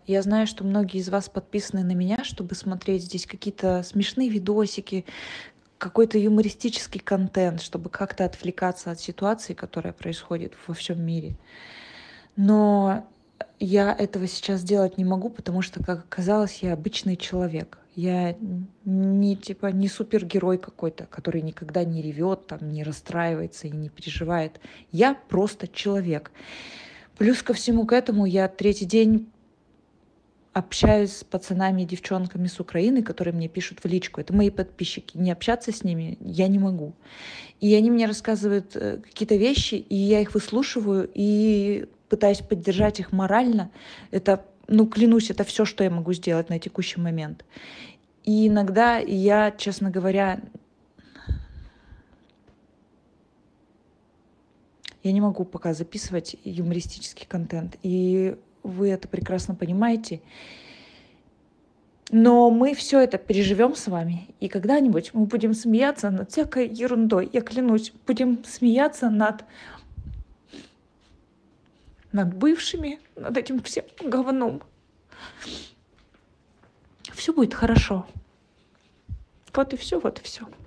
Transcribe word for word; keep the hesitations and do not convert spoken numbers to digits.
Я знаю, что многие из вас подписаны на меня, чтобы смотреть здесь какие-то смешные видосики, какой-то юмористический контент, чтобы как-то отвлекаться от ситуации, которая происходит во всем мире. Но я этого сейчас делать не могу, потому что, как оказалось, я обычный человек. Я не типа не супергерой какой-то, который никогда не ревет, там, не расстраивается и не переживает. Я просто человек. Плюс ко всему к этому я третий день общаюсь с пацанами и девчонками с Украины, которые мне пишут в личку. Это мои подписчики. Не общаться с ними я не могу. И они мне рассказывают э, какие-то вещи, и я их выслушиваю и пытаюсь поддержать их морально. Это, ну, клянусь, это все, что я могу сделать на текущий момент. И иногда я, честно говоря, я не могу пока записывать юмористический контент. И вы это прекрасно понимаете. Но мы все это переживем с вами, и когда-нибудь мы будем смеяться над всякой ерундой. Я клянусь, будем смеяться над, над бывшими, над этим всем говном. Все будет хорошо. Вот и все, вот и все.